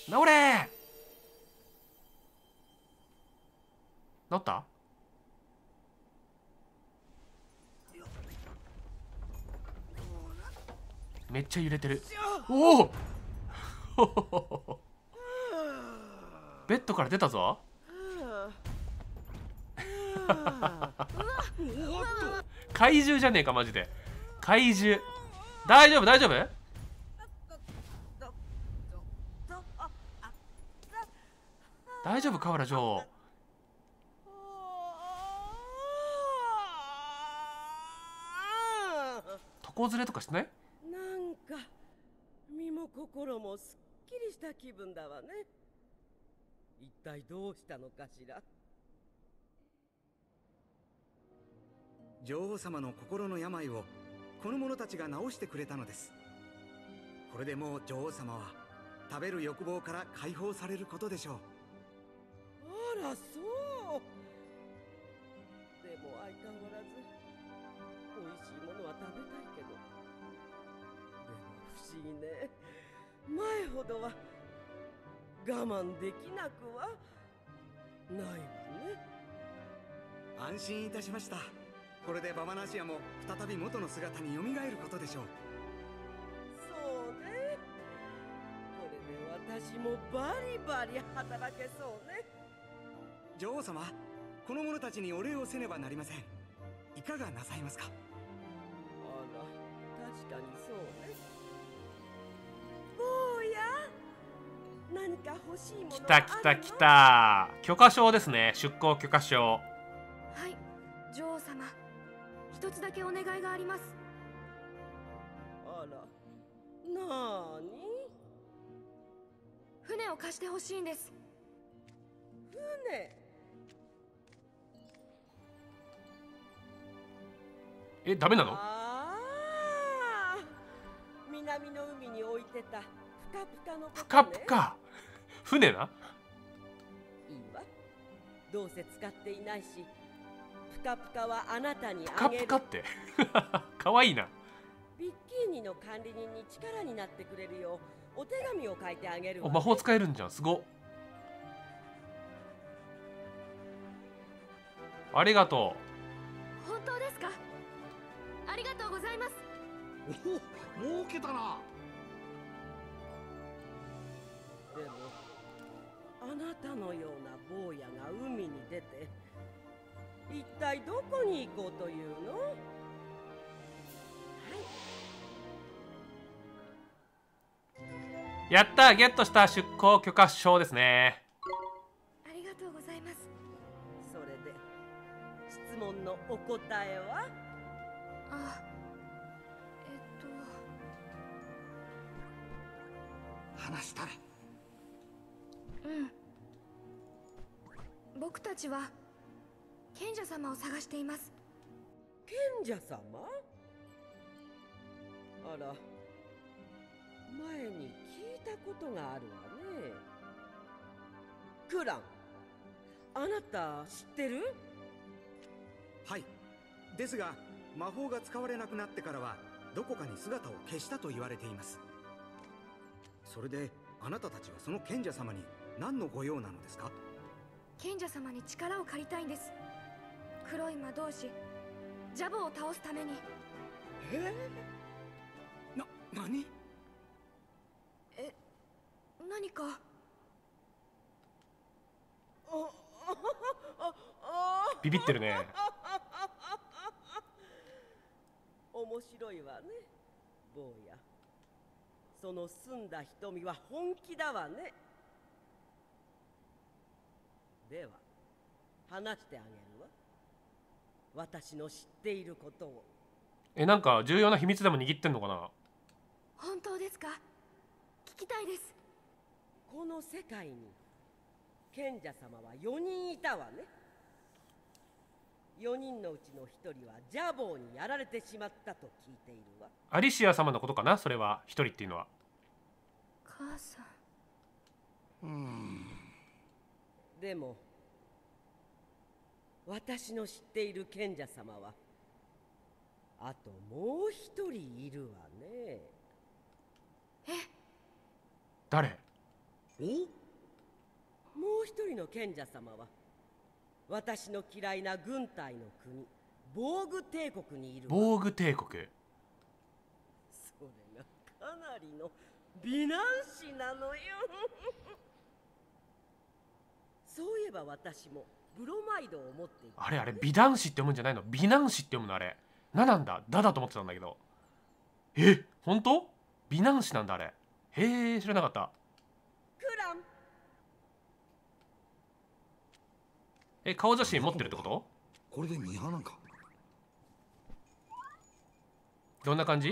治れ。治った。めっちゃ揺れてる。おおベッドから出たぞ。怪獣じゃねえかマジで。怪獣。大丈夫大丈夫。大丈夫河原嬢。床ずれとかしてない？ なんか身も心もすっきりした気分だわね。一体どうしたのかしら。 女王様の心の病をこの者たちが治してくれたのです。これでもう女王様は食べる欲望から解放されることでしょう。 あら、そう。でも相変わらず美味しいものは食べたいけど、でも不思議ね。前ほどは我慢できなくはないわね。 安心いたしました。これでババナシアも再び元の姿に蘇ることでしょう。 そうね。これで私もバリバリ働けそうね。 女王様、この者たちにお礼をせねばなりません。いかがなさいますか？ あら、確かにそうね。坊や、何か欲しいもの来はた来た来た。許可証ですね。出港許可証。 はい、女王様、一つだけお願いがあります。 あら、なーに？ 船を貸してほしいんです。 船？ え、ダメなの？ ああ、南の海に置いてたプカプカのことね。 プカプカ。船な。 いいわ。どうせ使っていないし、プカプカはあなたにプカあげる。 プカってかわいいな。 ビッキーニの管理人に力になってくれるようお手紙を書いてあげるわ、ね。 お、魔法使えるんじゃん。すごっ。ありがと本当ですか？ありがとうございます。 おお、儲けたな。 でもあなたのような坊やが海に出て一体どこに行こうというの？はい。 う。やったー、ゲットした出港許可証ですね。 ありがとうございます。 それで質問のお答えは？ あ、 話したれ。 僕たちは賢者様を探しています。 賢者様？あら、前に聞いたことがあるわね。クラン、あなた知ってる？ はい。ですが魔法が使われなくなってからはどこかに姿を消したと言われています。それであなたたちはその賢者様に何のご用なのですか？ 賢者様に力を借りたいんです。黒い魔導士ジャボを倒すために。 何？ 何かビビってるね。 面白いわね、坊や。その澄んだ瞳は本気だわね。では話してあげるわ。私の知っていることを。 え、なんか重要な秘密でも握ってんのかな。 本当ですか？聞きたいです。 この世界に賢者様は4人いたわね。4人のうちの1人はジャボーにやられてしまったと聞いているわ。 アリシア様のことかな、それは。一人っていうのは。 母さうんでも私の知っている賢者様はあともう一人いるわね。 誰？ お、 もう一人の賢者様は私の嫌いな軍隊の国防具帝国にいるわ。 防具帝国。 それがかなりの美男子なのよ。そういえば私もブロマイドを持っていた。 あれあれ、美男子って読むんじゃないの？美男子って読むのあれ。なんだだと思ってたんだけど。本当？美男子なんだあれ。へえ、知らなかった。 クラン。 顔写真持ってるってこと？ これでミハなんか。 どんな感じ？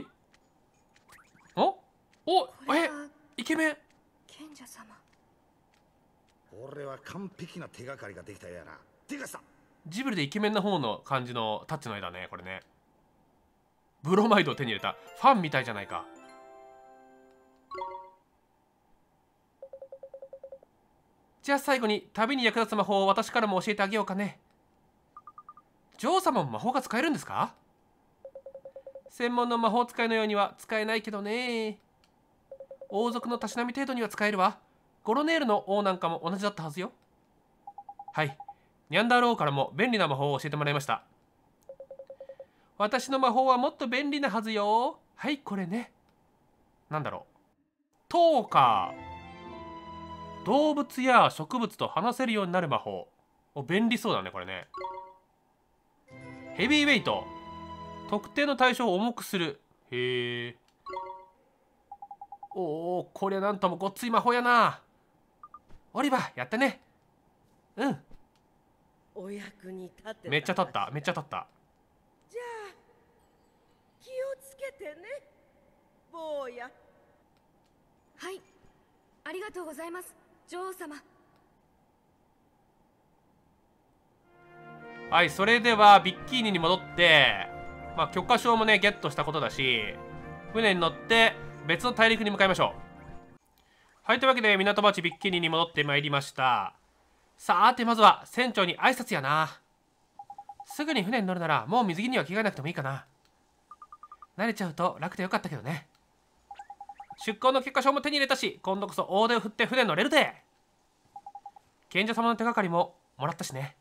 イケメン。 賢者様。 これは完璧な手がかりができたやな。てかさ、 ジブリでイケメンな方の感じのタッチの絵だねこれね。ブロマイドを手に入れた。ファンみたいじゃないか。じゃあ最後に旅に役立つ魔法を私からも教えてあげようかね。女王様も魔法が使えるんですか？専門の魔法使いのようには使えないけどね。王族のたしなみ程度には使えるわ。ゴロネールの王なんかも同じだったはずよ。はい、ニャンダール王からも便利な魔法を教えてもらいました。私の魔法はもっと便利なはずよ。はい、これね。なんだろう。トーカー。動物や植物と話せるようになる魔法。便利そうだねこれね。ヘビーウェイト。特定の対象を重くする。へえ。おお、こりゃなんともごっつい魔法やな。オリバーやったね。うん。 お役に立てた。 めっちゃ立った、めっちゃ立った。 じゃあ気をつけてね、坊や。 はい、ありがとうございます女王様。 はい、それではビッキーニに戻って、許可証もねゲットしたことだし、船に乗って別の大陸に向かいましょう。はい、というわけで港町ビッキーニに戻ってまいりました。さてまずは船長に挨拶やな。すぐに船に乗るならもう水着には着替えなくてもいいかな。慣れちゃうと楽でよかったけどね。出航の許可証も手に入れたし、今度こそ大手を振って船に乗れるで。賢者様の手がかりももらったしね。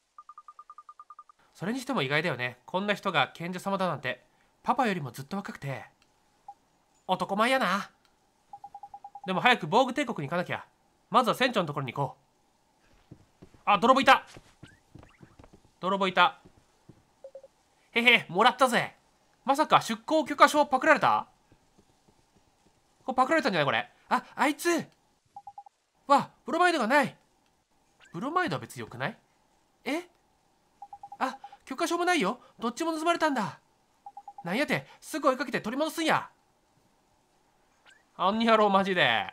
それにしても意外だよね。こんな人が賢者様だなんて。パパよりもずっと若くて男前やな。でも早く防具帝国に行かなきゃ。まずは船長のところに行こう。あ、泥棒いた。泥棒いた。へへ、もらったぜ。まさか出航許可証パクられた？これパクられたんじゃないこれ。あいつわ、ブロマイドがない。ブロマイドは別によくない？許可証もないよ。どっちも盗まれたんだ。なんやて、すぐ追いかけて取り戻すんや。あんにやろうマジで。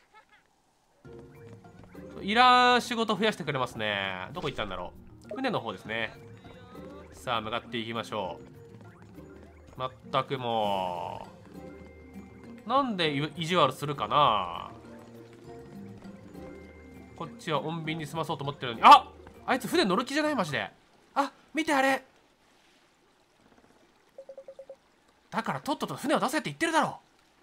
いらん仕事増やしてくれますね。どこ行ったんだろう。船の方ですね。さあ向かっていきましょう。まったくもうなんで意地悪するかな。こっちは穏便に済まそうと思ってるのに。あいつ船乗る気じゃないマジで。見てあれ。だからとっとと船を出せって言ってるだろ。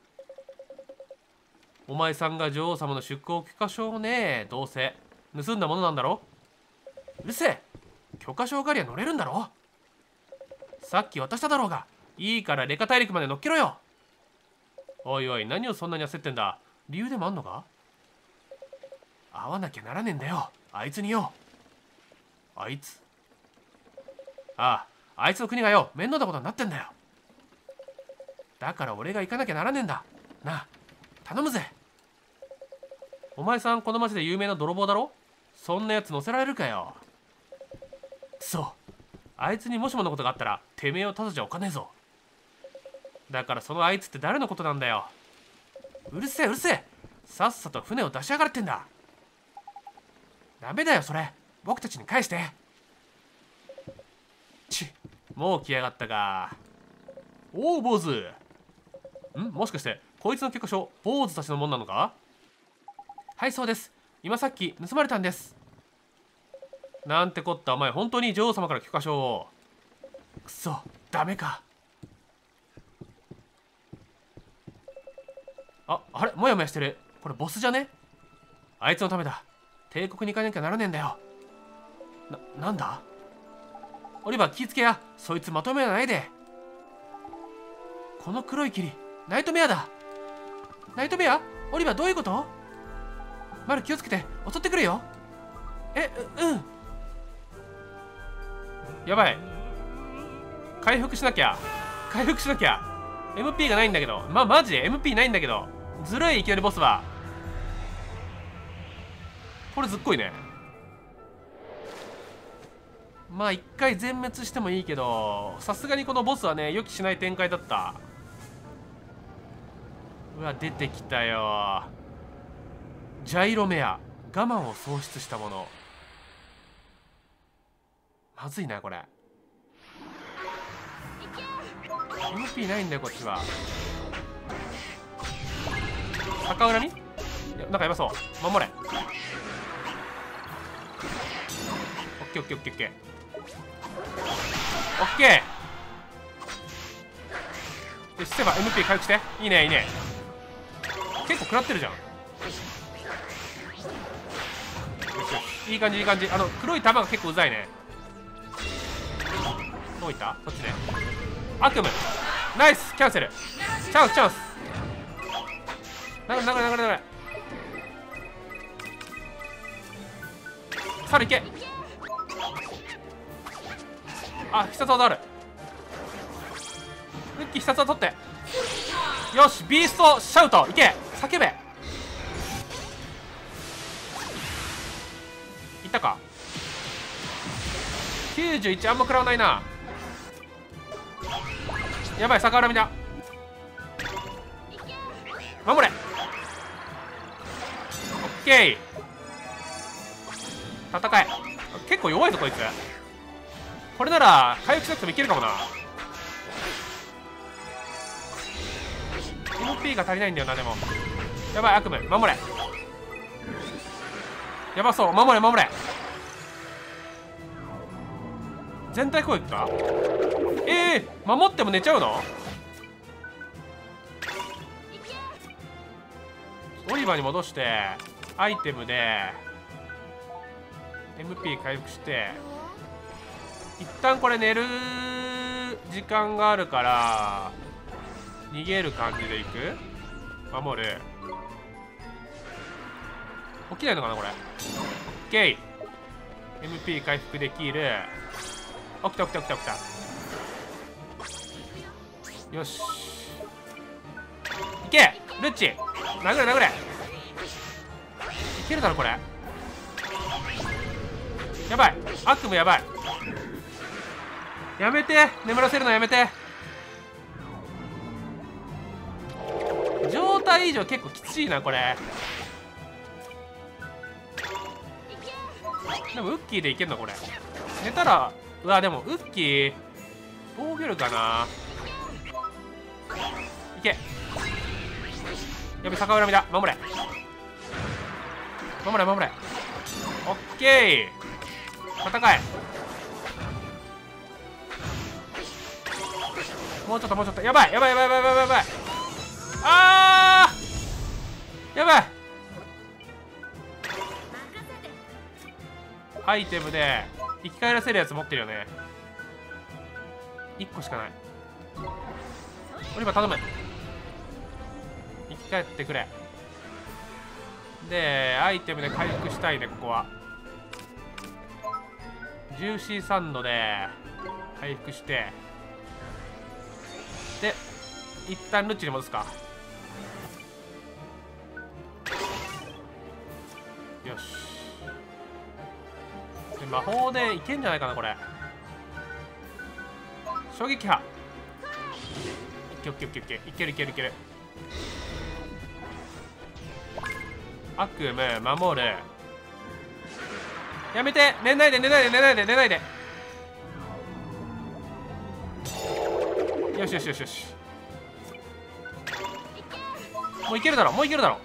お前さんが女王様の出航許可証をね、どうせ盗んだものなんだろ。うるせえ。許可証狩りは乗れるんだろ。さっき渡しただろうが。いいからレカ大陸まで乗っけろよ。おいおい、何をそんなに焦ってんだ。理由でもあんのか。会わなきゃならねえんだよあいつによ。あいつ、あいつの国がよ面倒なことになってんだよ。だから俺が行かなきゃならねえんだなあ。頼むぜ。お前さんこの町で有名な泥棒だろ。そんなやつ乗せられるかよ。くそ、あいつにもしものことがあったらてめえをただじゃおかねえぞ。だからそのあいつって誰のことなんだよ。うるせえうるせえ。さっさと船を出しやがれってんだ。ダメだよそれ。僕たちに返して。もう来やがったか。おお坊主。もしかしてこいつの許可証坊主たちのもんなのか。はいそうです。今さっき盗まれたんです。なんてこった。お前本当に女王様から許可証を。くそ、ダメか。あれもやもやしてる。これボスじゃね。 あいつのためだ。帝国に行かなきゃならねえんだよ。なんだオリバー、気ぃつけや。そいつまとめないで。この黒い霧、ナイトメアだ。ナイトメア？オリバー、どういうこと？マル、気をつけて、襲ってくるよ。うん。やばい。回復しなきゃ。MP がないんだけど。マジで MP ないんだけど。ずるい、いきなりボスは。これずっこいね。まあ一回全滅してもいいけど、さすがにこのボスはね、予期しない展開だった。うわ、出てきたよ。ジャイロメア、我慢を喪失したもの。まずいなこれ。 MP ないんだよこっちは。逆恨み？なんかやばそう。守れ。オッケーオッケーオッケーオッケーオッケー。よし、セバ MP 回復して。いいねいいね。結構食らってるじゃん。よしよし、いい感じいい感じ。黒い玉が結構うざいね。どういった？こっちね。悪夢ナイス。キャンセル。チャンス流れサルいけ。あ、必殺技ある。ルッキー必殺技取って。よし、ビーストシャウトいけ。叫べ。いったか。91、あんま食らわないな。やばい、逆恨みだ。守れ。オッケー。戦え。結構弱いぞこいつ。これなら回復しなくてもいけるかもな。 MP が足りないんだよな。でもやばい、悪夢守れ。やばそう、守れ。全体攻撃か。守っても寝ちゃうの？オリバーに戻してアイテムで MP 回復して、一旦これ寝る時間があるから逃げる感じでいく。守る。起きないのかなこれ。オッケー。 MP 回復できる。起きた。よし、いけルッチ。殴れ。いけるだろこれ。やばい、悪夢やばい。やめて、眠らせるのやめて。状態以上結構きついなこれ。でもウッキーでいけるのこれ。寝たら、うわでもウッキー防御力かな。いけ。やべ、逆恨みだ。守れ。オッケー。戦え。もうちょっと。やばい。あーやばい。アイテムで生き返らせるやつ持ってるよね。1個しかない。オリバー頼む。生き返ってくれ。でアイテムで回復したいね。ここはジューシーサンドで回復して、で一旦ルッチに戻すか。よし、で魔法でいけんじゃないかなこれ。衝撃波。オッケー。いける。悪夢守る。やめて。寝ないで。よし。もういけるだろ。もういける。オッ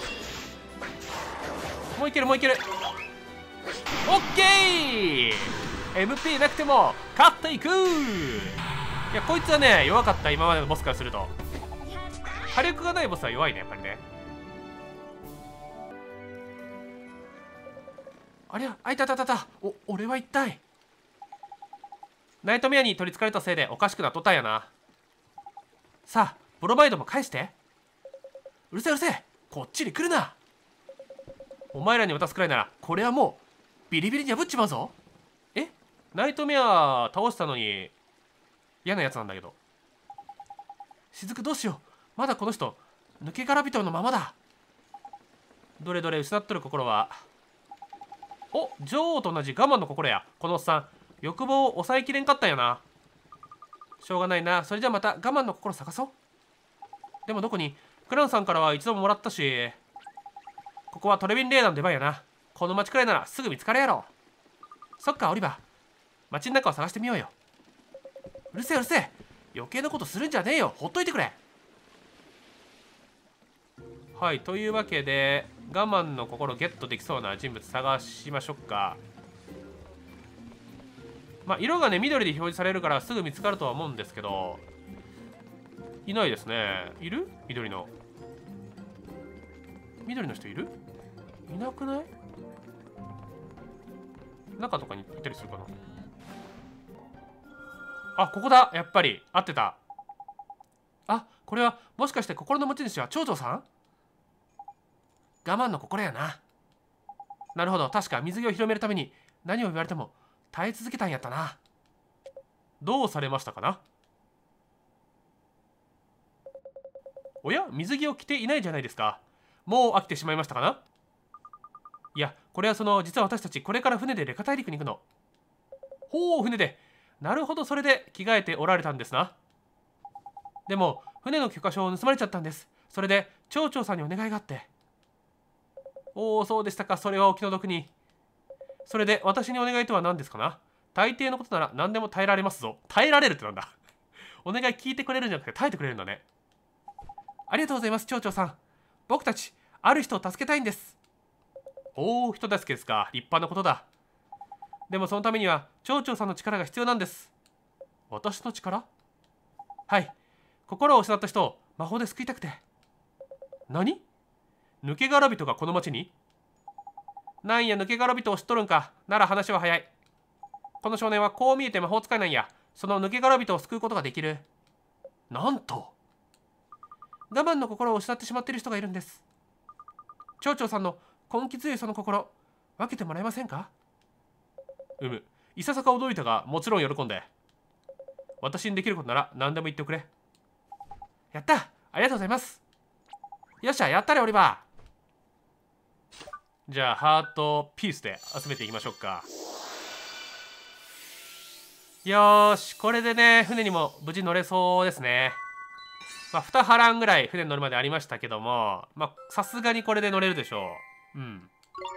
ケー。 MP なくても勝っていく。いやこいつはね弱かった。今までのボスからすると火力がないボスは弱いねやっぱりね。 ありゃ、あいたたたた。俺は一体。ナイトメアに取りつかれたせいでおかしくなっとったんやな。さあ、ブロマイドも返して。うるせえうるせえ、こっちに来るな。お前らに渡すくらいなら、これはもうビリビリに破っちまうぞ。ナイトメア倒したのに嫌なやつなんだけど。雫どうしよう。まだこの人抜け殻人のままだ。どれどれ、失っとる心は。お、女王と同じ我慢の心や。このおっさん欲望を抑えきれんかったんやな。しょうがないな。それじゃまた我慢の心探そう。でもどこに。クランさんからは一度ももらったし、ここはトレビンレーダーの出番やな。この町くらいならすぐ見つかるやろ。そっか、オリバー、町の中を探してみようよ。うるせえうるせえ、余計なことするんじゃねえよ。ほっといてくれ。はい、というわけで我慢の心ゲットできそうな人物探しましょうか。まあ色がね緑で表示されるからすぐ見つかるとは思うんですけど、いないですね。いる？緑の人いる？いなくない？中とかに行ったりするかな。あ、ここだ。やっぱり合ってた。あ、これはもしかして心の持ち主は町長さん？我慢の心やな。なるほど、確か水着を広めるために何を言われても耐え続けたんやったな。どうされましたかな。おや、水着を着ていないじゃないですか。もう飽きてしまいましたかな。いや、これは実は私たちこれから船でレカ大陸に行くの。ほう、船で。なるほど、それで着替えておられたんですな。でも船の許可証を盗まれちゃったんです。それで町長さんにお願いがあって。おお、そうでしたか。それはお気の毒に。それで私にお願いとは何ですかな。大抵のことなら何でも耐えられますぞ。耐えられるってなんだ。お願い聞いてくれるんじゃなくて耐えてくれるんだね。ありがとうございます、町長さん。僕たちある人を助けたいんです。おお、人助けですか。立派なことだ。でもそのためには町長さんの力が必要なんです。私の力？はい、心を失った人を魔法で救いたくて。何？抜け殻人がこの町に？なんや、抜け殻人を知っとるんか。なら話は早い。この少年はこう見えて魔法使いなんや。その抜け殻人を救うことができる。なんと我慢の心を失ってしまっている人がいるんです。町長さんの根気強いその心、分けてもらえませんか？いささか驚いたが、もちろん喜んで。私にできることなら何でも言ってくれ。やった、ありがとうございます。よっしゃ、やったれオリバー。じゃあハートピースで集めていきましょうか。よーし、これでね船にも無事乗れそうですね。まあ2波乱ぐらい船に乗るまでありましたけども、まあさすがにこれで乗れるでしょう。不思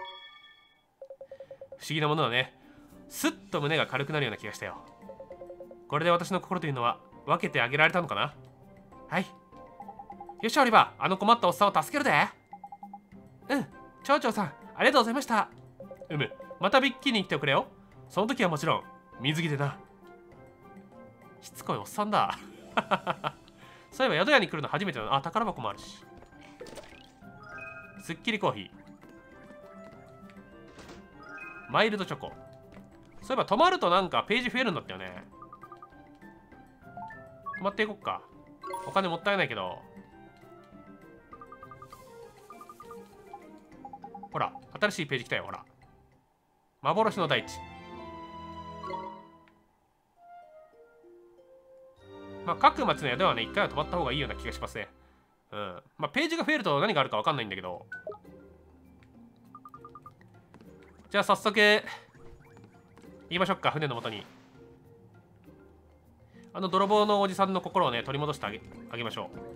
議なものだね。すっと胸が軽くなるような気がしたよ。これで私の心というのは分けてあげられたのかな。はい、よっしゃオリバー、あの困ったおっさんを助けるで。町長さん、ありがとうございました。またビッキーに来ておくれよ。その時はもちろん水着でな。しつこいおっさんだ。そういえば宿屋に来るの初めてだな。あ、宝箱もあるし。すっきりコーヒー、マイルドチョコ。そういえば泊まるとなんかページ増えるんだったよね。泊まっていこっか。お金もったいないけど。ほら、新しいページ来たよ。ほら、幻の大地。まあ各町の宿はね、一回は泊まった方がいいような気がしますね。まあページが増えると何があるか分かんないんだけど。じゃあ早速言いましょうか、船の元に。あの泥棒のおじさんの心をね取り戻してあげましょう。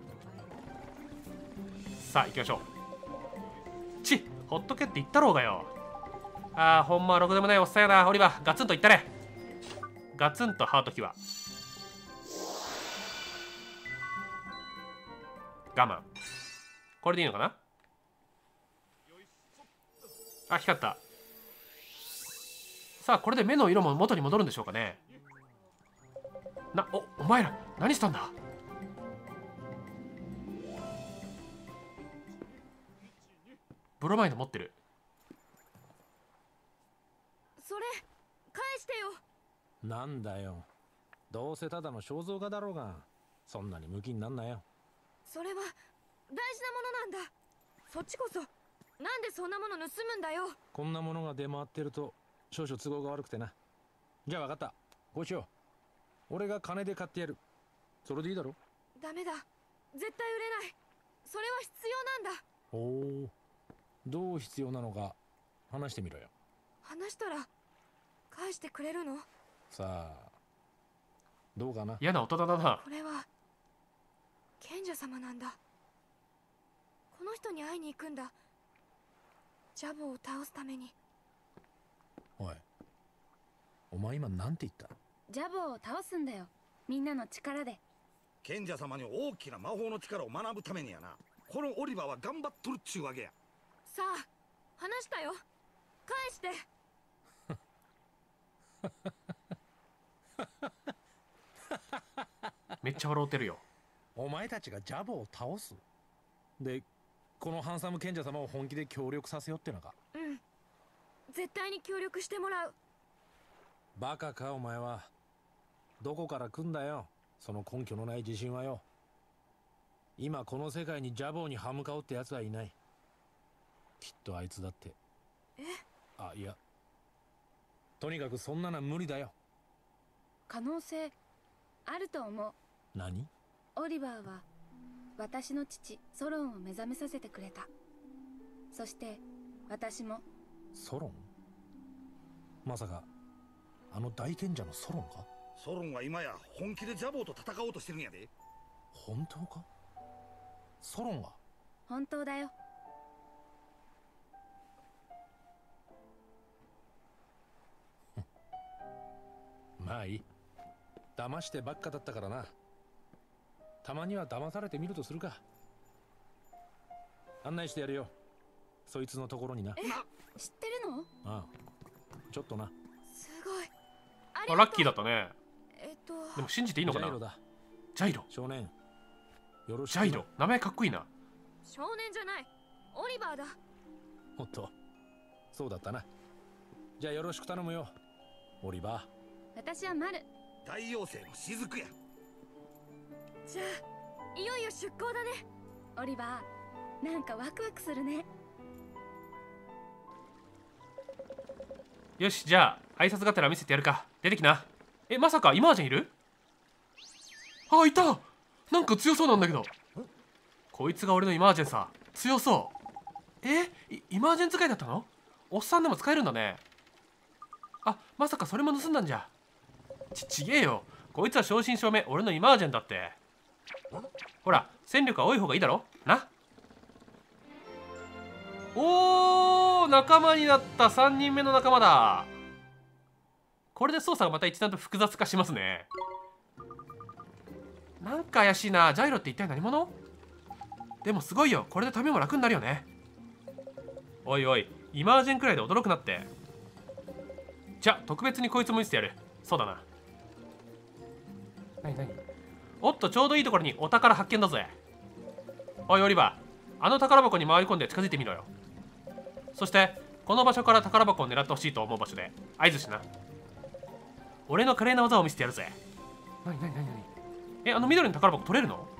さあ行きましょう。ほっとけって言ったろうがよ。ああ、ほんまろくでもないおっさんやな。オリバー、ガツンと言ったれ。ガツンとハートキは我慢。これでいいのかな。あ、光った。さあこれで目の色も元に戻るんでしょうかね。お前ら何したんだ。ブロマイド持ってる。 なんだよ、どうせただの肖像画だろうが、そんなにムキになんなよ。 それは大事なものなんだ。そっちこそなんでそんなもの盗むんだよ。 こんなものが出回ってると少々都合が悪くてな。じゃあ分かった、こうしよう。俺が金で買ってやる。それでいいだろ。 ダメだ、絶対売れない。それは必要なんだ。 おお、どう必要なのか話してみろよ。 話したら返してくれるの？ さあどうかな。 嫌な大人だな。 これは賢者様なんだ。この人に会いに行くんだ。ジャボを倒すために。 おい、お前今なんて言った？ ジャボを倒すんだよ、みんなの力で。 賢者様に大きな魔法の力を学ぶためにやな。このオリバーは頑張っとるっちゅうわけや。 さあ話したよ、返して。 めっちゃ笑うてるよ。 お前たちがジャボを倒すで、このハンサム賢者様を本気で協力させようってのか？ うん、絶対に協力してもらう。 バカかお前は。どこから来んだよ、その根拠のない自信はよ。今この世界にジャボーに歯向かおうってやつはいない。きっとあいつだって。あ、いや、とにかくそんなのは無理だよ。 可能性あると思う。 何？ オリバーは私の父ソロンを目覚めさせてくれた。そして私も。 ソロン？まさかあの大賢者のソロンか？ ソロンは今や本気でジャボーと戦おうとしてるんやで。 本当か？ソロンが？ 本当だよ。 まあいい。騙してばっかだったからな。たまには騙されてみるとするか。案内してやるよ、そいつのところにな。 知ってるの？ ああ、ちょっとな。 すごい、ありがあ、 とう。 ラッキーだったね。でもで信じていいのかな。 ジャイロだ。 ジャイロ。 少年、よろしくな。 ジャイロ、名前かっこいいな。 少年じゃない、オリバーだ。 おっと、そうだったな。じゃあよろしく頼むよ、オリバ私はマル。 大妖精の雫や。 じゃあいよいよ出航だね。 オリバー、なんかワクワクするね。 よし、じゃあ挨拶がてら見せてやるか。出てきな。まさかイマージェンいる？あ、いた。なんか強そうなんだけど。こいつが俺のイマージェンさ。強そう。イマージェン使いだったの？おっさんでも使えるんだね。あ、まさかそれも盗んだんじゃ。ちげえよ。こいつは正真正銘俺のイマージェンだって。ほら、戦力は多い方がいいだろな。おー、仲間になった。3人目の仲間だ。これで操作がまた一段と複雑化しますね。なんか怪しいな。ジャイロって一体何者？でもすごいよ。これで旅も楽になるよね。おいおい、イマージェンくらいで驚くなって。じゃあ特別にこいつも見せてやる。そうだな。なになに？おっと、ちょうどいいところにお宝発見だぜ。おいオリバー、あの宝箱に回り込んで近づいてみろよ。そしてこの場所から宝箱を狙ってほしいと思う場所で合図しな。俺の華麗な技を見せてやるぜ。なになになになに？あの緑の宝箱取れるの？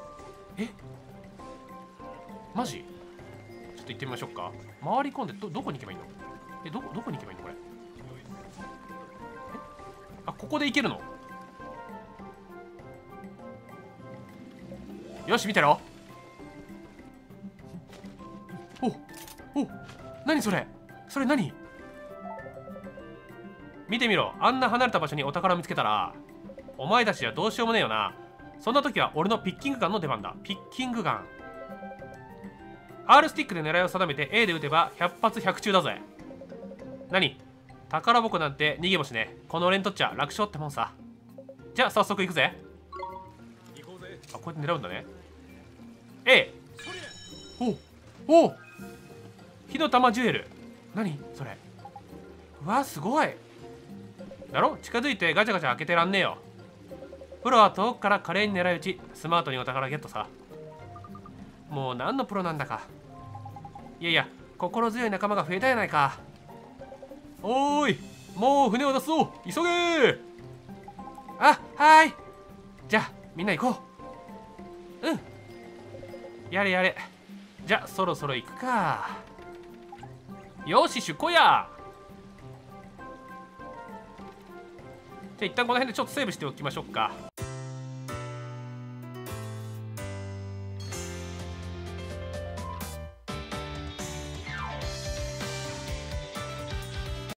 マジ？ちょっと行ってみましょうか。回り込んでどこに行けばいいの？どこに行けばいいのこれ？あ、ここで行けるの？よし、見てろ。お、何それ？それ何？見てみろ。あんな離れた場所にお宝を見つけたらお前たちはどうしようもねえよな。そんな時は俺のピッキングガンの出番だ。ピッキングガン。 R スティックで狙いを定めて A で撃てば100発100中だぜ。何？宝箱なんて逃げもしねえ。この俺にとっちゃ楽勝ってもんさ。じゃあ早速行くぜ。あ、こうやって狙うんだね。A。お火の玉ジュエル。何それ？うわ、すごいだろ。近づいてガチャガチャ開けてらんねえよ。プロは遠くから華麗に狙い撃ち、スマートにお宝ゲットさ。もう何のプロなんだか。いやいや、心強い仲間が増えたやないか。おーい、もう船を出すぞ、急げー。 あ、はーい。じゃあみんな行こう。うん、やれやれ。じゃあそろそろ行くか。よし出航や。じゃあ一旦この辺でちょっとセーブしておきましょうか。